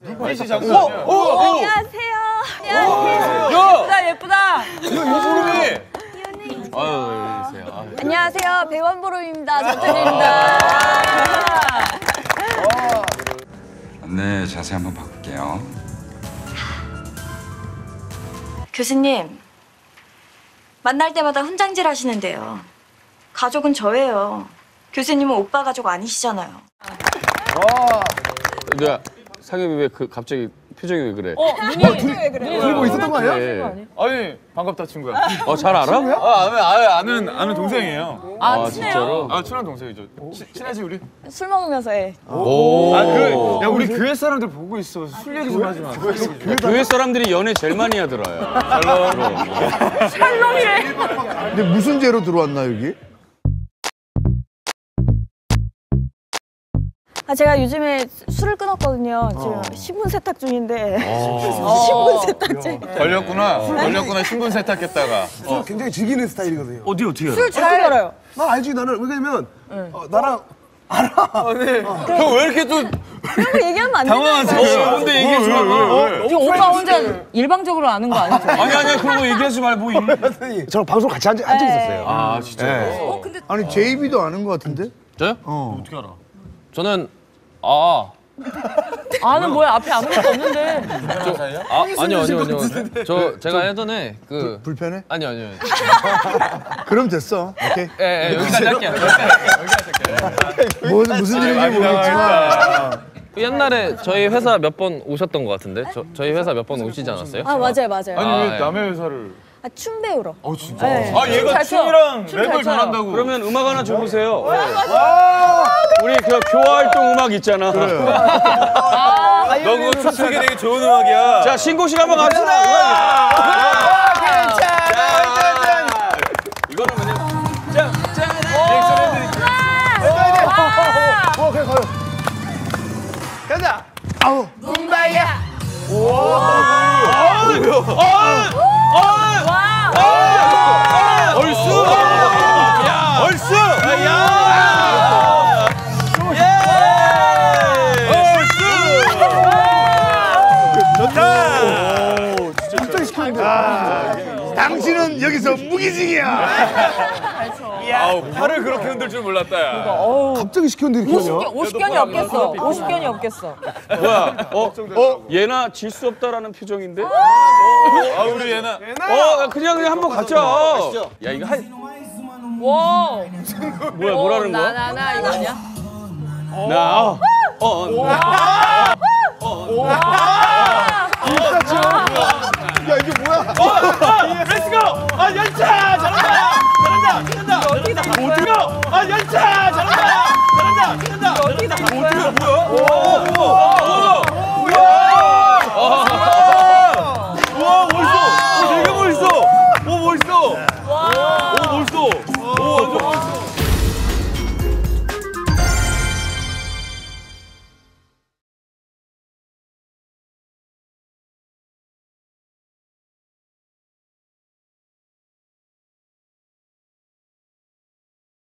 날씨 장난 아니야. 안녕하세요. 안녕하세요. 예쁘다. 이소름이. 안녕하세요. 배원보름입니다. 전준입니다. 네, 자세 한번 바꿀게요. 교수님, 만날 때마다 훈장질 하시는데요. 가족은 저예요. 교수님은 오빠 가족 아니시잖아요. 야, 상엽이 왜 갑자기 표정이 왜 그래? 눈이 왜 그래? 둘이 뭐 있었던 거 아니야? 네. 아니 반갑다 친구야. 잘 알아? 아는 동생이에요. 진짜로? 친한 동생이죠. 친하지 우리? 술 먹으면서 해. 야 우리 교회 사람들 보고 있어. 술 얘기 좀 하지 마. 교회 사람들이 연애 제일 많이 하더라요. 샬롬이래. 근데 무슨 죄로 들어왔나 여기? 제가 요즘에 술을 끊었거든요. 지금 신분 세탁 중인데. 신분 세탁 중. 걸렸구나 신분 세탁했다가. 술 굉장히 즐기는 스타일이거든요. 어떻게 알아? 술 잘 알아요. 난 알지. 나는 왜냐면 나랑 형 왜 이렇게 또 그런 거 얘기하면 안 되잖아요. 당황하세요? 뭔데 얘기해 줘. 지금 오빠 혼자 일방적으로 아는 거 아니죠? 아니야 그런 거 얘기하지 말고. 저랑 방송 같이 앉아 있었어요. 아 진짜. 네. 아니 JB도 아는 거 같은데? 저요? 어떻게 알아? 저는 아는 뭐야? 앞에 아무것도 없는데. 아니요. 제가 예전에 불편해? 아니요. 그럼 됐어. 오케이. 여기까지 할게요. 무슨 일인지 모르겠지만 옛날에 저희 회사 몇 번 오셨던 것 같은데? 저희 회사 몇 번 오시지 않았어요? 맞아요. 아니 왜 남의 회사를? 춤 배우러. 진짜? 네. 얘가 춤 춤이랑 잘 랩을 춰요. 잘한다고. 그러면 음악 하나 줘보세요. 우리 교화 활동 음악 있잖아. 너 그거 춤추기 되게 좋은 음악이야. 자, 신고식 한번 갑시다. 이거는 그냥 그래 가요. 가자. 아우. 얼쑤! 얼쑤! 갑자기 시켰는데. 당신은 여기서 무기징이야. 팔을 그렇게 흔들 줄 몰랐다 야. 갑자기 시켰는데 이렇게 하냐? 50견이 없겠어. 50견이 없겠어. 뭐야? 얘나 질 수 없다라는 표정인데? 우리 얘나. 그냥 한번 가자. 야, 이거 와. 뭐라는 거야? 나나나 이거 아니야? 야 이게 뭐야? 렛츠고! 연차! 잘한다! 어디가? 연차! 잘한다! 어디다 뭐야? 뭐야?